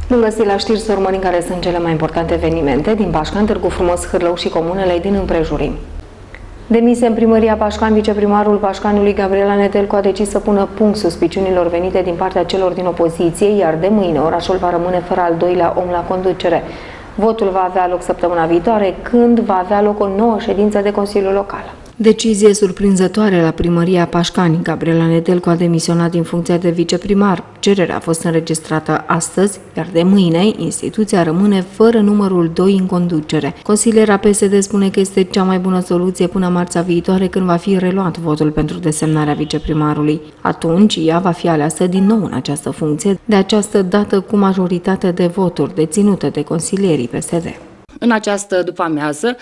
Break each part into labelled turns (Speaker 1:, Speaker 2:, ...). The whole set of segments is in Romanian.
Speaker 1: Bun găsit la știri, să urmărim care sunt cele mai importante evenimente din Pașcani, Târgu Frumos, Hârlău și comunele din împrejurim. Demisie în primăria Pașcani, viceprimarul Pașcaniului Gabriela Nedelcu a decis să pună punct suspiciunilor venite din partea celor din opoziție, iar de mâine orașul va rămâne fără al doilea om la conducere. Votul va avea loc săptămâna viitoare, când va avea loc o nouă ședință de Consiliu Local. Decizie surprinzătoare la primăria Pașcani. Gabriela Nedelcu a demisionat din funcția de viceprimar. Cererea a fost înregistrată astăzi, iar de mâine instituția rămâne fără numărul 2 în conducere. Consiliera PSD spune că este cea mai bună soluție până marțea viitoare, când va fi reluat votul pentru desemnarea viceprimarului. Atunci ea va fi aleasă din nou în această funcție, de această dată cu majoritate de voturi deținute de consilierii PSD.
Speaker 2: În această după-amiază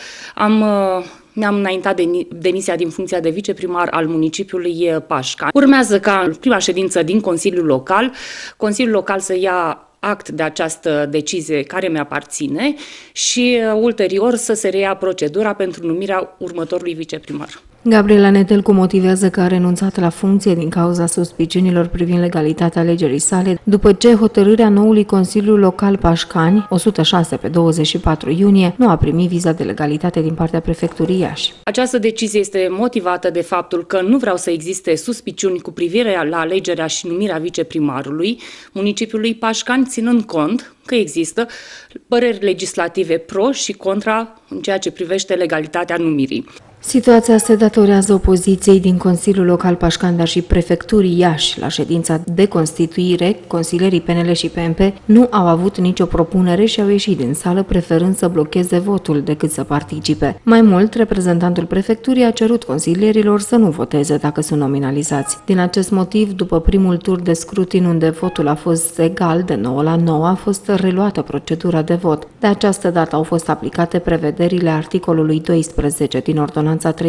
Speaker 2: mi-am înaintat demisia din funcția de viceprimar al municipiului Pașcani. Urmează ca în prima ședință din Consiliul Local să ia act de această decizie care mi-aparține și ulterior să se reia procedura pentru numirea următorului viceprimar.
Speaker 1: Gabriela Nedelcu motivează că a renunțat la funcție din cauza suspiciunilor privind legalitatea alegerii sale, după ce hotărârea noului Consiliu Local Pașcani, 106 pe 24 iunie, nu a primit viza de legalitate din partea prefecturii Iași.
Speaker 2: Această decizie este motivată de faptul că nu vreau să existe suspiciuni cu privire la alegerea și numirea viceprimarului municipiului Pașcani, ținând cont că există păreri legislative pro și contra în ceea ce privește legalitatea numirii.
Speaker 1: Situația se datorează opoziției din Consiliul Local Pașcani, dar și prefecturii Iași. La ședința de constituire, consilierii PNL și PMP nu au avut nicio propunere și au ieșit din sală, preferând să blocheze votul decât să participe. Mai mult, reprezentantul prefecturii a cerut consilierilor să nu voteze dacă sunt nominalizați. Din acest motiv, după primul tur de scrutin, unde votul a fost egal de 9-9, a fost reluată procedura de vot. De această dată au fost aplicate prevederile articolului 12 din ordonanța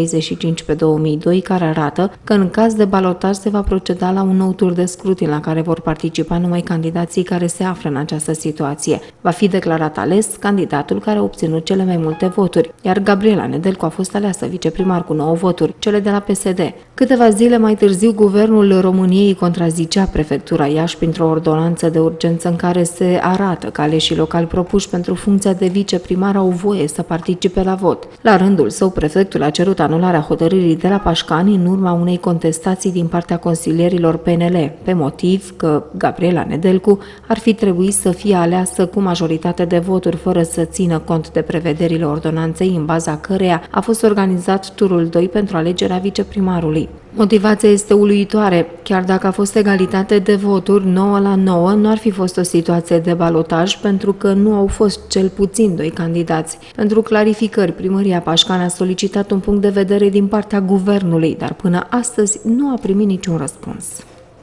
Speaker 1: 35 pe 2002, care arată că în caz de balotaj se va proceda la un nou tur de scrutin la care vor participa numai candidații care se află în această situație. Va fi declarat ales candidatul care a obținut cele mai multe voturi, iar Gabriela Nedelcu a fost aleasă viceprimar cu 9 voturi, cele de la PSD. Câteva zile mai târziu, Guvernul României contrazicea prefectura Iași printr-o ordonanță de urgență în care se arată că aleșii locali propuși pentru funcția de viceprimar au voie să participe la vot. La rândul său, prefectul a cerut anularea hotărârii de la Pașcani în urma unei contestații din partea consilierilor PNL, pe motiv că Gabriela Nedelcu ar fi trebuit să fie aleasă cu majoritate de voturi, fără să țină cont de prevederile ordonanței, în baza căreia a fost organizat turul 2 pentru alegerea viceprimarului. Motivația este uluitoare. Chiar dacă a fost egalitate de voturi 9-9, nu ar fi fost o situație de balotaj, pentru că nu au fost cel puțin 2 candidați. Pentru clarificări, primăria Pașcani a solicitat un punct de vedere din partea guvernului, dar până astăzi nu a primit niciun răspuns.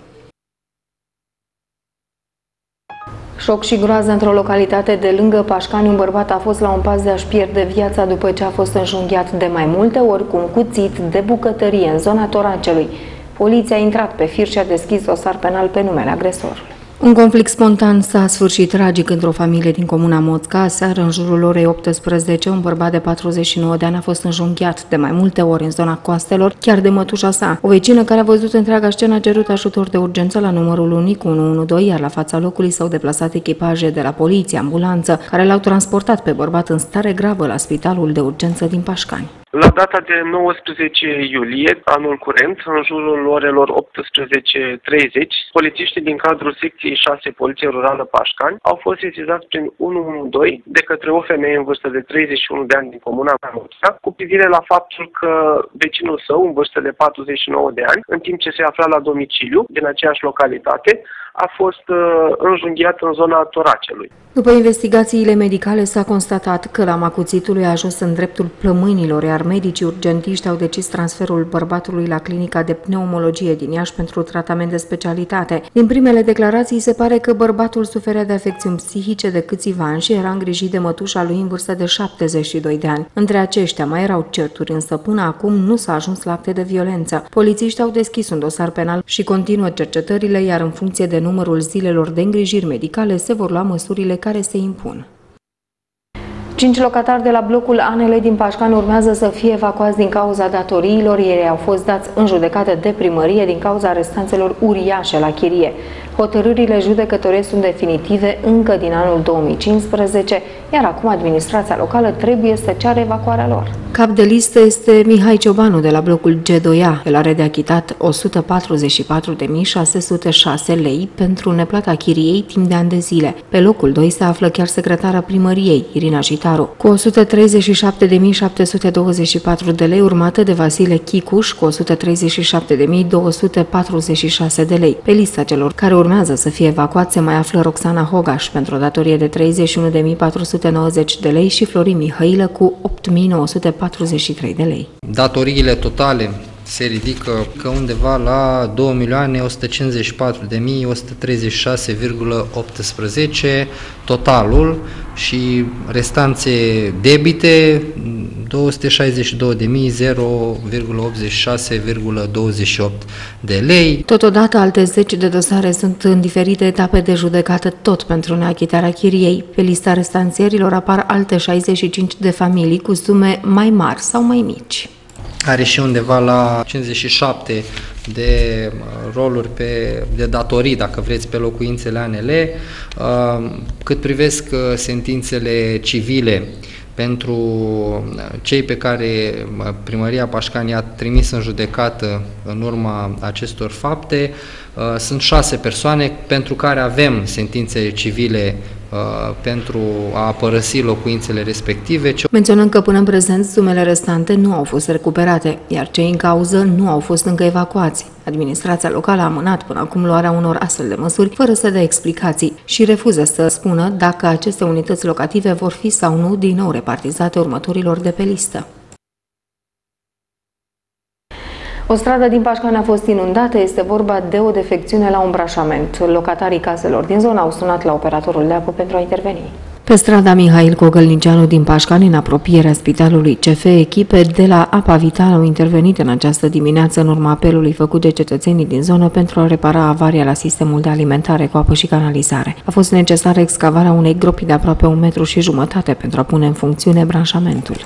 Speaker 1: Șoc și groază într-o localitate de lângă Pașcani. Un bărbat a fost la un pas de a-și pierde viața după ce a fost înjunghiat de mai multe ori cu un cuțit de bucătărie în zona toracelui. Poliția a intrat pe fir și a deschis dosar penal pe numele agresorului. Un conflict spontan s-a sfârșit tragic într-o familie din comuna Moțca. Aseară, în jurul orei 18, un bărbat de 49 de ani a fost înjunghiat de mai multe ori în zona coastelor, chiar de mătușa sa. O vecină care a văzut întreaga scenă a cerut ajutor de urgență la numărul unic 112, iar la fața locului s-au deplasat echipaje de la poliție, ambulanță, care l-au transportat pe bărbat în stare gravă la spitalul de urgență din Pașcani.
Speaker 3: La data de 19 iulie, anul curent, în jurul orelor 18:30, polițiștii din cadrul secției 6 Poliție Rurală Pașcani au fost sesizați prin 112 de către o femeie în vârstă de 31 de ani din comuna Moțca, cu privire la faptul că vecinul său, în vârstă de 49 de ani, în timp ce se afla la domiciliu din aceeași localitate, a fost înjunghiat în zona toracelui.
Speaker 1: După investigațiile medicale s-a constatat că lama cuțitului a ajuns în dreptul plămânilor, iar medicii urgentiști au decis transferul bărbatului la clinica de pneumologie din Iași pentru tratament de specialitate. Din primele declarații se pare că bărbatul suferea de afecțiuni psihice de câțiva ani și era îngrijit de mătușa lui în vârstă de 72 de ani. Între aceștia mai erau certuri, însă până acum nu s-a ajuns la acte de violență. Polițiștii au deschis un dosar penal și continuă cercetările, iar în funcție de numărul zilelor de îngrijiri medicale se vor lua măsurile care se impun. 5 locatari de la blocul Anele din Pașcani urmează să fie evacuați din cauza datoriilor. Ei au fost dați în judecată de primărie din cauza restanțelor uriașe la chirie. Hotărârile judecătorești sunt definitive încă din anul 2015, iar acum administrația locală trebuie să ceară evacuarea lor. Cap de listă este Mihai Ciobanu de la blocul G2A. El are de achitat 144.606 lei pentru neplata chiriei timp de ani de zile. Pe locul 2 se află chiar secretara primăriei, Irina Jitaru, cu 137.724 de lei, urmată de Vasile Chicuș cu 137.246 de lei. Pe lista celor care urmează să fie evacuați se mai află Roxana Hogaș pentru o datorie de 31.490 de lei și Florin Mihailă cu 8.943 de lei.
Speaker 4: Datoriile totale se ridică că undeva la 2.154.136,18 totalul și restanțe debite 262.000,86,28 de lei.
Speaker 1: Totodată, alte 10 de dosare sunt în diferite etape de judecată, tot pentru neachitarea chiriei. Pe lista restanțierilor apar alte 65 de familii cu sume mai mari sau mai mici.
Speaker 4: Are și undeva la 57 de roluri de datorii, dacă vreți, pe locuințele ANL. Cât privesc sentințele civile pentru cei pe care Primăria Pașcani i-a trimis în judecată în urma acestor fapte, sunt 6 persoane pentru care avem sentințe civile pentru a părăsi locuințele respective.
Speaker 1: Menționăm că până în prezent sumele restante nu au fost recuperate, iar cei în cauză nu au fost încă evacuați. Administrația locală a amânat până acum luarea unor astfel de măsuri fără să dea explicații și refuză să spună dacă aceste unități locative vor fi sau nu din nou repartizate următorilor de pe listă. O stradă din Pașcani a fost inundată, este vorba de o defecțiune la umbrașament. Locatarii caselor din zonă au sunat la operatorul de apă pentru a interveni. Pe strada Mihail Cogălnicianu din Pașcani, în apropierea spitalului CF, echipe de la Apa Vital au intervenit în această dimineață în urma apelului făcut de cetățenii din zonă pentru a repara avaria la sistemul de alimentare cu apă și canalizare. A fost necesară excavarea unei gropi de aproape 1,5 metri pentru a pune în funcțiune branșamentul.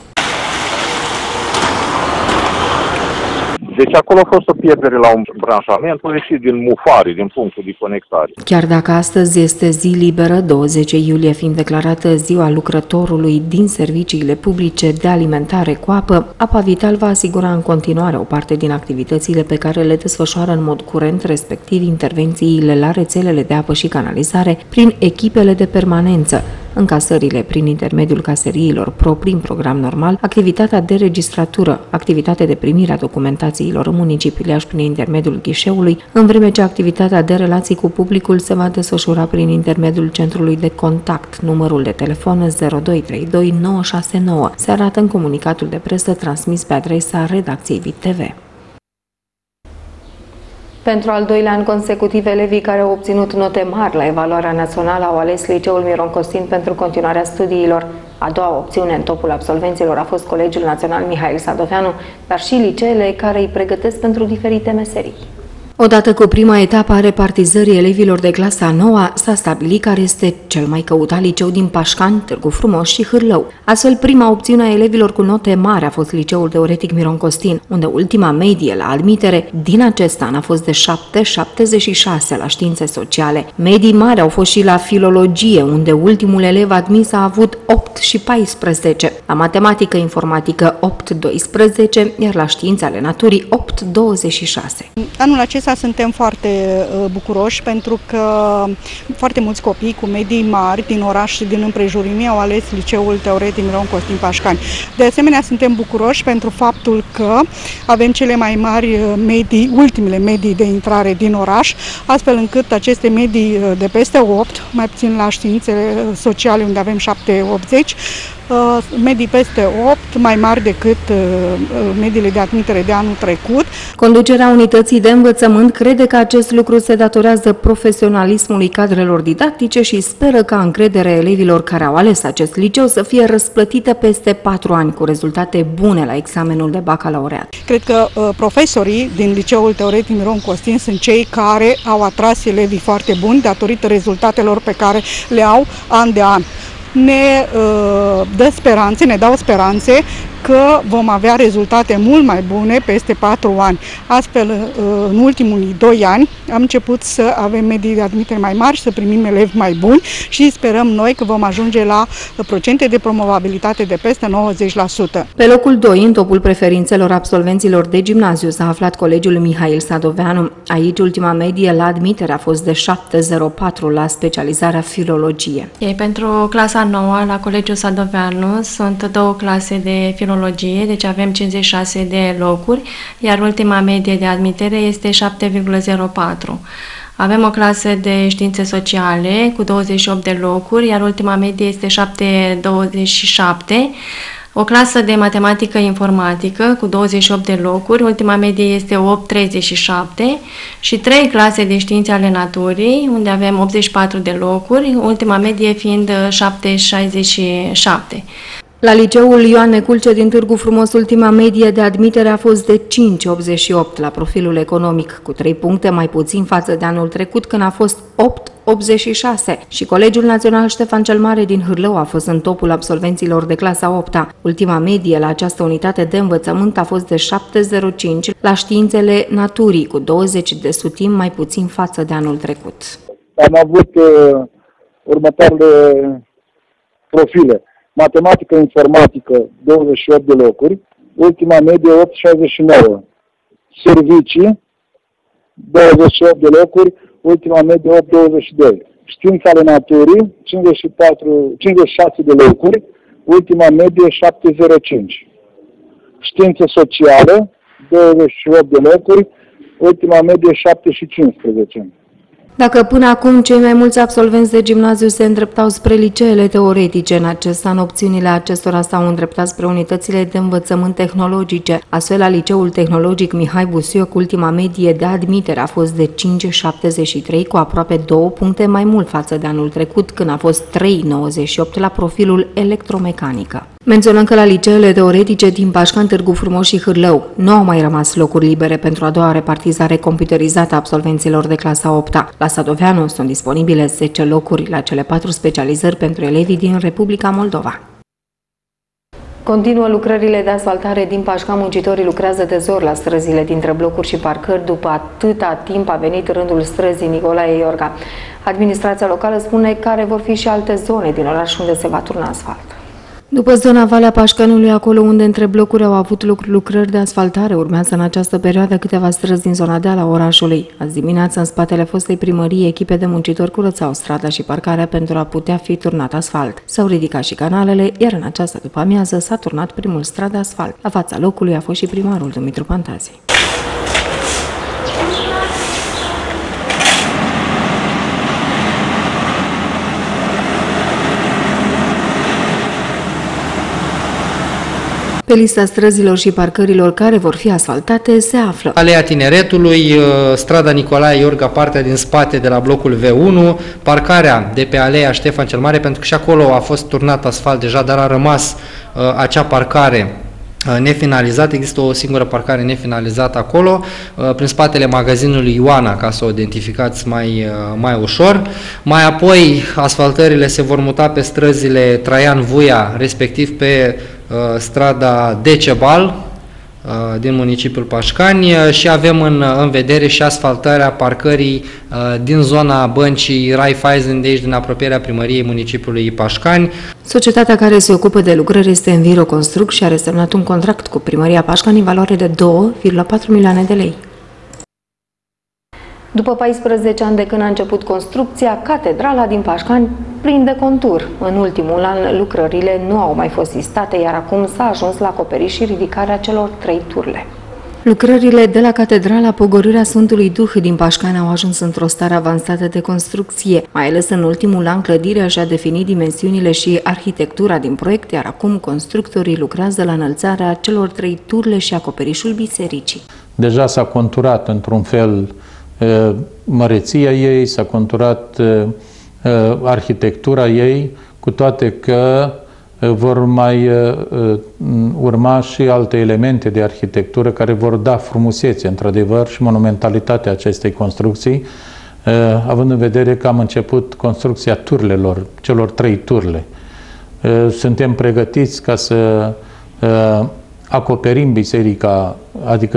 Speaker 5: Deci acolo a fost o pierdere la un branșament, a ieșit din mufari, din punctul de conectare.
Speaker 1: Chiar dacă astăzi este zi liberă, 20 iulie fiind declarată ziua lucrătorului din serviciile publice de alimentare cu apă, Apa Vital va asigura în continuare o parte din activitățile pe care le desfășoară în mod curent, respectiv intervențiile la rețelele de apă și canalizare prin echipele de permanență, încasările prin intermediul caseriilor proprii în program normal, activitatea de registratură, activitatea de primire a documentațiilor în municipiul Iași prin intermediul ghișeului, în vreme ce activitatea de relații cu publicul se va desfășura prin intermediul centrului de contact. Numărul de telefon 0232 969 se arată în comunicatul de presă transmis pe adresa redacției VIT TV. Pentru al doilea an consecutiv, elevii care au obținut note mari la evaluarea națională au ales Liceul Miron Costin pentru continuarea studiilor. A doua opțiune în topul absolvenților a fost Colegiul Național Mihail Sadoveanu, dar și liceele care îi pregătesc pentru diferite meserii. Odată cu prima etapă a repartizării elevilor de clasa 9-a, s-a stabilit care este cel mai căutat liceu din Pașcani, Târgu Frumos și Hârlău. Astfel, prima opțiune a elevilor cu note mari a fost Liceul Teoretic Miron Costin, unde ultima medie la admitere din acest an a fost de 7,76 la științe sociale. Medii mari au fost și la filologie, unde ultimul elev admis a avut 8,14, la matematică informatică 8,12, iar la științe ale naturii 8,26.
Speaker 6: Anul acesta suntem foarte bucuroși pentru că foarte mulți copii cu medii mari din oraș și din împrejurimi au ales Liceul Teoretic Miron Costin Pașcani. De asemenea, suntem bucuroși pentru faptul că avem cele mai mari medii, ultimele medii de intrare din oraș, astfel încât aceste medii de peste 8, mai puțin la științele sociale unde avem 7,80, medii peste 8, mai mari decât mediile de admitere de anul trecut.
Speaker 1: Conducerea unității de învățământ crede că acest lucru se datorează profesionalismului cadrelor didactice și speră ca încrederea elevilor care au ales acest liceu să fie răsplătită peste 4 ani cu rezultate bune la examenul de bacalaureat.
Speaker 6: Cred că profesorii din Liceul Teoretic Miron Costin sunt cei care au atras elevii foarte buni datorită rezultatelor pe care le au an de an. Ne dă speranțe, ne dau speranțe că vom avea rezultate mult mai bune peste 4 ani. Astfel, în ultimii 2 ani am început să avem medii de admitere mai mari și să primim elevi mai buni și sperăm noi că vom ajunge la procente de promovabilitate de peste 90%.
Speaker 1: Pe locul 2, în topul preferințelor absolvenților de gimnaziu, s-a aflat Colegiul Mihail Sadoveanu. Aici, ultima medie la admitere a fost de 7,04 la specializarea filologie.
Speaker 7: Pentru clasa 9 la Colegiul Sadoveanu sunt 2 clase de filologie, deci avem 56 de locuri, iar ultima medie de admitere este 7,04. Avem o clasă de științe sociale cu 28 de locuri, iar ultima medie este 7,27. O clasă de matematică informatică cu 28 de locuri, ultima medie este 8,37 și 3 clase de științe ale naturii, unde avem 84 de locuri, ultima medie fiind 7,67.
Speaker 1: La liceul Ioan Neculce din Târgu Frumos, ultima medie de admitere a fost de 5,88 la profilul economic, cu 3 puncte mai puțin față de anul trecut, când a fost 8,86, și Colegiul Național Ștefan cel Mare din Hârlău a fost în topul absolvenților de clasa 8-a. Ultima medie la această unitate de învățământ a fost de 7,05 la științele naturii, cu 20 de sutimi mai puțin față de anul trecut.
Speaker 8: Am avut următoarele profile. Matematică informatică, 28 de locuri, ultima medie 8,69. Servicii, 28 de locuri, ultima medie 8,22. Științe ale naturii, 56 de locuri, ultima medie 7,05. Științe sociale, 28 de locuri, ultima medie 7,15.
Speaker 1: Dacă până acum cei mai mulți absolvenți de gimnaziu se îndreptau spre liceele teoretice, în acest an opțiunile acestora s-au îndreptat spre unitățile de învățământ tehnologice. Astfel, la Liceul Tehnologic Mihai Busioc, ultima medie de admitere a fost de 5,73, cu aproape 2 puncte mai mult față de anul trecut, când a fost 3,98 la profilul electromecanică. Menționăm că la liceele teoretice din Pașcan, Târgu Frumos și Hârlău nu au mai rămas locuri libere pentru a doua repartizare computerizată a absolvenților de clasa 8-a. La Sadoveanu sunt disponibile 10 locuri la cele 4 specializări pentru elevii din Republica Moldova. Continuă lucrările de asfaltare din Pașcan. Muncitorii lucrează de zor la străzile dintre blocuri și parcări. După atâta timp a venit rândul străzii Nicolae Iorga. Administrația locală spune care vor fi și alte zone din oraș unde se va turna asfalt. După zona Valea Pașcanului, acolo unde între blocuri au avut loc lucrări de asfaltare, urmează în această perioadă câteva străzi din zona deal a orașului. Azi dimineață, în spatele fostei primării, echipe de muncitori curățau strada și parcarea pentru a putea fi turnat asfalt. S-au ridicat și canalele, iar în această după-amiază s-a turnat primul strat de asfalt. La fața locului a fost și primarul Dumitru Pantazi. Pe lista străzilor și parcărilor care vor fi asfaltate se află
Speaker 4: Alea Tineretului, strada Nicolae Iorga, partea din spate de la blocul V1, parcarea de pe alea Ștefan cel Mare, pentru că și acolo a fost turnat asfalt deja, dar a rămas acea parcare nefinalizată. Există o singură parcare nefinalizată acolo, prin spatele magazinului Ioana, ca să o identificați mai ușor. Mai apoi, asfaltările se vor muta pe străzile Traian Vuia, respectiv pe strada Decebal din municipiul Pașcani, și avem în vedere și asfaltarea parcării din zona băncii Raiffeisen, de aici din apropierea primăriei municipiului Pașcani.
Speaker 1: Societatea care se ocupă de lucrări este Enviro Construct și a semnat un contract cu primăria Pașcani în valoare de 2,4 milioane de lei. După 14 ani de când a început construcția, catedrala din Pașcani prinde contur. În ultimul an, lucrările nu au mai fost sistate, iar acum s-a ajuns la acoperiș și ridicarea celor 3 turle. Lucrările de la Catedrala Pogorârea Sfântului Duh din Pașcani au ajuns într-o stare avansată de construcție. Mai ales în ultimul an, clădirea și-a definit dimensiunile și arhitectura din proiect, iar acum constructorii lucrează la înălțarea celor 3 turle și acoperișul bisericii.
Speaker 9: Deja s-a conturat într-un fel măreția ei, s-a conturat arhitectura ei, cu toate că vor mai urma și alte elemente de arhitectură care vor da frumusețe, într-adevăr, și monumentalitatea acestei construcții, având în vedere că am început construcția turlelor, celor 3 turle. Suntem pregătiți ca să acoperim biserica, adică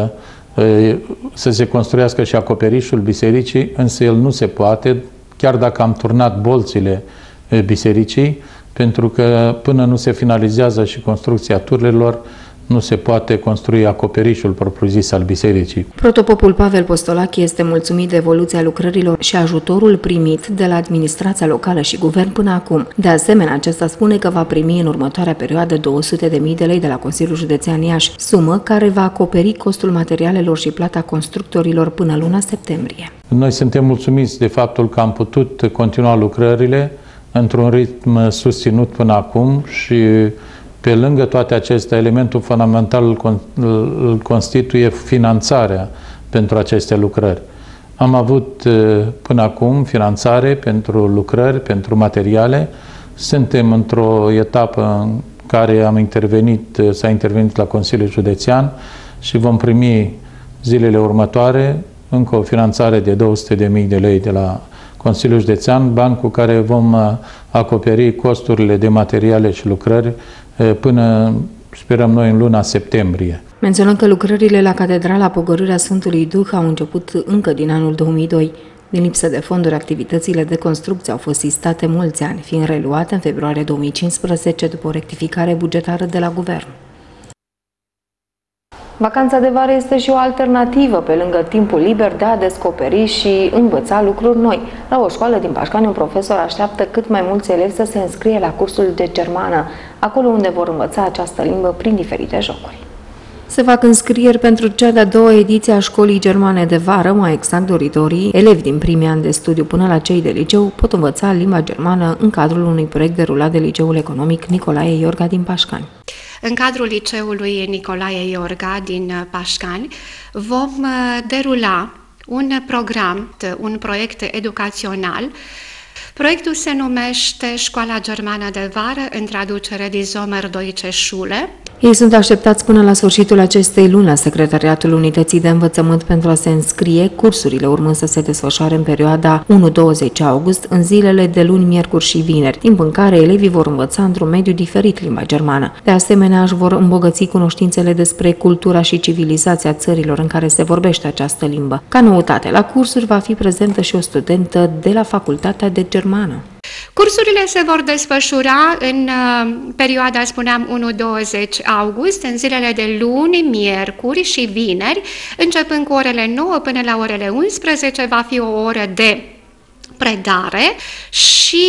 Speaker 9: să se construiască și acoperișul bisericii, însă el nu se poate, chiar dacă am turnat bolțile bisericii, pentru că până nu se finalizează și construcția turelor, nu se poate construi acoperișul propriu-zis al bisericii.
Speaker 1: Protopopul Pavel Postolache este mulțumit de evoluția lucrărilor și ajutorul primit de la administrația locală și guvern până acum. De asemenea, acesta spune că va primi în următoarea perioadă 200.000 de lei de la Consiliul Județean Iași, sumă care va acoperi costul materialelor și plata constructorilor până luna septembrie.
Speaker 9: Noi suntem mulțumiți de faptul că am putut continua lucrările într-un ritm susținut până acum și pe lângă toate acestea, elementul fundamental îl constituie finanțarea pentru aceste lucrări. Am avut până acum finanțare pentru lucrări, pentru materiale. Suntem într-o etapă în care s-a intervenit la Consiliul Județean și vom primi zilele următoare încă o finanțare de 200.000 de lei de la Consiliul Județean, bani cu care vom acoperi costurile de materiale și lucrări până, sperăm noi, în luna septembrie.
Speaker 1: Menționăm că lucrările la Catedrala Pogorârea Sfântului Duh au început încă din anul 2002. Din lipsă de fonduri, activitățile de construcție au fost sistate mulți ani, fiind reluate în februarie 2015 după o rectificare bugetară de la guvern. Vacanța de vară este și o alternativă pe lângă timpul liber de a descoperi și învăța lucruri noi. La o școală din Pașcani, un profesor așteaptă cât mai mulți elevi să se înscrie la cursul de germană, acolo unde vor învăța această limbă prin diferite jocuri. Se fac înscrieri pentru cea de-a doua ediție a școlii germane de vară, mai exact doritorii, elevi din primii ani de studiu până la cei de liceu pot învăța limba germană în cadrul unui proiect derulat de Liceul Economic Nicolae Iorga din Pașcani.
Speaker 10: În cadrul liceului Nicolae Iorga din Pașcani vom derula un program, un proiect educațional. Proiectul se numește Școala Germană de Vară, în traducere Die Sommer-Deutsche Schule.
Speaker 1: Ei sunt așteptați până la sfârșitul acestei luni la Secretariatul Unității de Învățământ pentru a se înscrie, cursurile urmând să se desfășoare în perioada 1-20 august, în zilele de luni, miercuri și vineri, timp în care elevii vor învăța într-un mediu diferit limba germană. De asemenea, își vor îmbogăți cunoștințele despre cultura și civilizația țărilor în care se vorbește această limbă. Ca noutate, la cursuri va fi prezentă și o studentă de la Facultatea de Germană.
Speaker 10: Cursurile se vor desfășura în perioada, spuneam, 1-20 august, în zilele de luni, miercuri și vineri, începând cu orele 9 până la orele 11, va fi o oră de predare și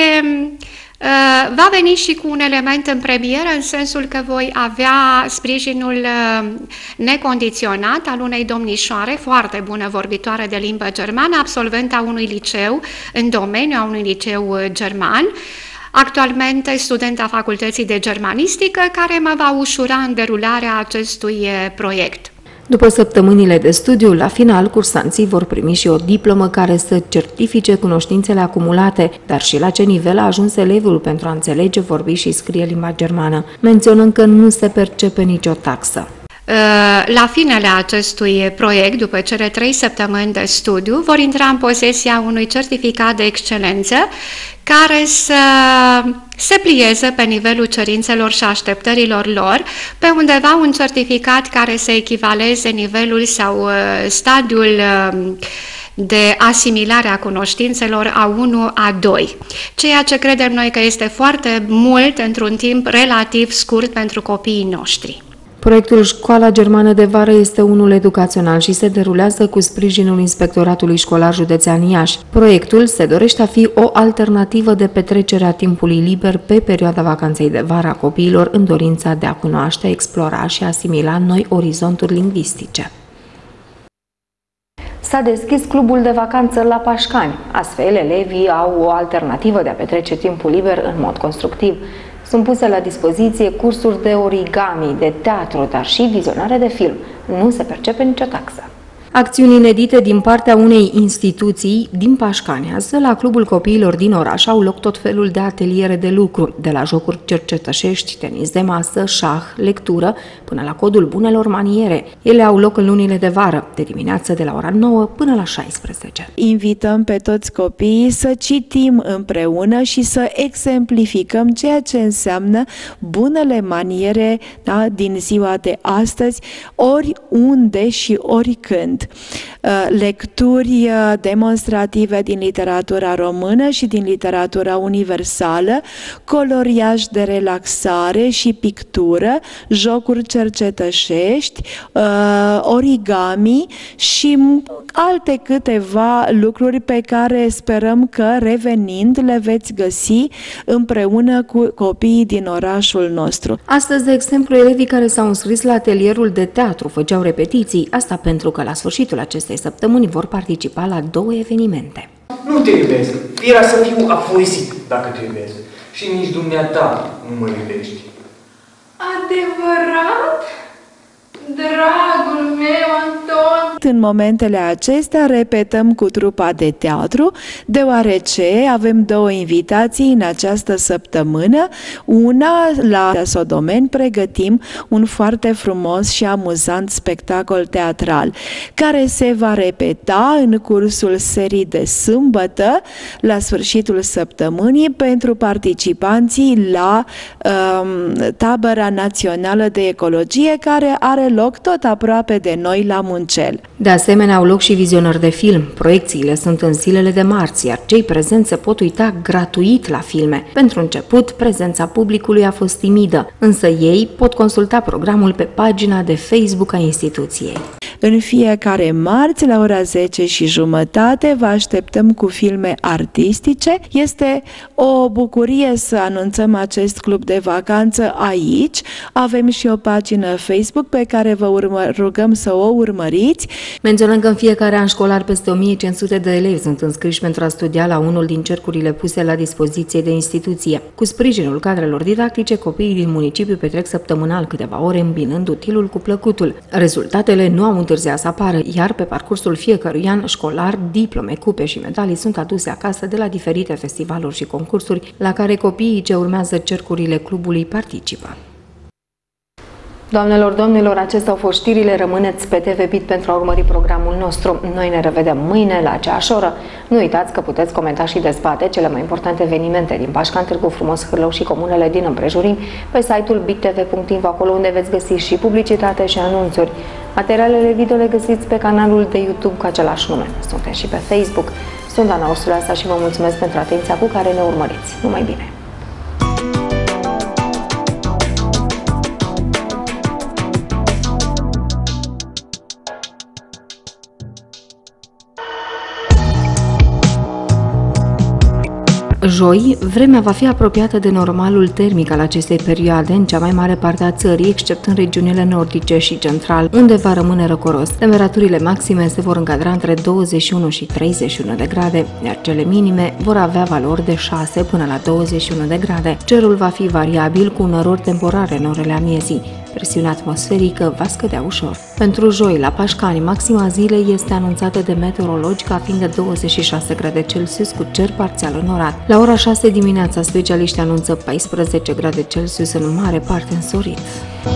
Speaker 10: va veni și cu un element în premieră, în sensul că voi avea sprijinul necondiționat al unei domnișoare foarte bună vorbitoare de limbă germană, absolventa unui liceu în domeniu, a unui liceu german, actualmente studenta Facultății de Germanistică, care mă va ușura în derularea acestui proiect.
Speaker 1: După săptămânile de studiu, la final, cursanții vor primi și o diplomă care să certifice cunoștințele acumulate, dar și la ce nivel a ajuns elevul pentru a înțelege, vorbi și scrie limba germană, menționând că nu se percepe nicio taxă.
Speaker 10: La finele acestui proiect, după cele 3 săptămâni de studiu, vor intra în posesia unui certificat de excelență care să se plieze pe nivelul cerințelor și așteptărilor lor, pe undeva un certificat care să echivaleze nivelul sau stadiul de asimilare a cunoștințelor A1, A2, ceea ce credem noi că este foarte mult într-un timp relativ scurt pentru copiii noștri.
Speaker 1: Proiectul Școala Germană de Vară este unul educațional și se derulează cu sprijinul Inspectoratului Școlar Județean Iași. Proiectul se dorește a fi o alternativă de petrecere a timpului liber pe perioada vacanței de vară a copiilor în dorința de a cunoaște, explora și asimila noi orizonturi lingvistice. S-a deschis clubul de vacanță la Pașcani. Astfel, elevii au o alternativă de a petrece timpul liber în mod constructiv. Sunt puse la dispoziție cursuri de origami, de teatru, dar și vizionare de film. Nu se percepe nicio taxă. Acțiuni inedite din partea unei instituții din Pașcani. Azi, la Clubul Copiilor din oraș au loc tot felul de ateliere de lucru, de la jocuri cercetășești, tenis de masă, șah, lectură, până la codul bunelor maniere. Ele au loc în lunile de vară, de dimineață de la ora 9 până la 16.
Speaker 11: Invităm pe toți copiii să citim împreună și să exemplificăm ceea ce înseamnă bunele maniere, da, din ziua de astăzi, oriunde și oricând. Lecturi demonstrative din literatura română și din literatura universală, coloriaj de relaxare și pictură, jocuri cercetășești, origami și alte câteva lucruri pe care sperăm că, revenind, le veți găsi împreună cu copiii din orașul nostru.
Speaker 1: Astăzi, de exemplu, elevii care s-au înscris la atelierul de teatru făceau repetiții, asta pentru că la sfârșitul acestei săptămâni vor participa la 2 evenimente.
Speaker 12: Nu te iubesc, era să fiu apoisit dacă te iubesc și nici dumneata nu mă iubești.
Speaker 13: Adevărat? Dragul meu, Anton!
Speaker 11: În momentele acestea repetăm cu trupa de teatru, deoarece avem 2 invitații în această săptămână. Una, la Sodomeni, pregătim un foarte frumos și amuzant spectacol teatral, care se va repeta în cursul serii de sâmbătă, la sfârșitul săptămânii, pentru participanții la tabăra națională de ecologie, care are loc tot aproape de noi la Muncel.
Speaker 1: De asemenea, au loc și vizionări de film. Proiecțiile sunt în zilele de marți, iar cei prezenți se pot uita gratuit la filme. Pentru început, prezența publicului a fost timidă, însă ei pot consulta programul pe pagina de Facebook a instituției.
Speaker 11: În fiecare marți, la ora 10:30, vă așteptăm cu filme artistice. Este o bucurie să anunțăm acest club de vacanță aici. Avem și o pagină Facebook pe care vă rugăm să o urmăriți.
Speaker 1: Menționăm că în fiecare an școlar peste 1500 de elevi sunt înscriși pentru a studia la unul din cercurile puse la dispoziție de instituție. Cu sprijinul cadrelor didactice, copiii din municipiu petrec săptămânal câteva ore îmbinând utilul cu plăcutul. Rezultatele nu au întârziat să apară, iar pe parcursul fiecărui an școlar, diplome, cupe și medalii sunt aduse acasă de la diferite festivaluri și concursuri la care copiii ce urmează cercurile clubului participă. Doamnelor, domnilor, acestea au fost știrile. Rămâneți pe TV Pit pentru a urmări programul nostru. Noi ne revedem mâine la aceeași oră. Nu uitați că puteți comenta și dezbate cele mai importante evenimente din Pașcani, Târgu Frumos, Hârlău și comunele din împrejurimi pe site-ul bittv.info, acolo unde veți găsi și publicitate și anunțuri. Materialele video le găsiți pe canalul de YouTube cu același nume. Suntem și pe Facebook. Sunt Ana Ursuleasa și vă mulțumesc pentru atenția cu care ne urmăriți. Numai bine! Joi, vremea va fi apropiată de normalul termic al acestei perioade în cea mai mare parte a țării, except în regiunile nordice și central, unde va rămâne răcoros. Temperaturile maxime se vor încadra între 21 și 31 de grade, iar cele minime vor avea valori de 6 până la 21 de grade. Cerul va fi variabil cu năruri temporare în orele amiezii. Presiunea atmosferică va scădea ușor. Pentru joi, la Pașcani, maxima zilei este anunțată de meteorologi ca fiind de 26 grade Celsius cu cer parțial înorat. La ora 6 dimineața, specialiștii anunță 14 grade Celsius în mare parte însorit.